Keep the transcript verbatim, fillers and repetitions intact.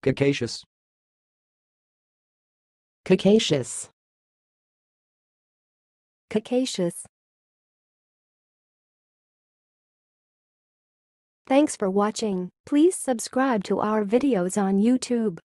cocaceous, cocaceous, cocaceous. Thanks for watching. Please subscribe to our videos on YouTube.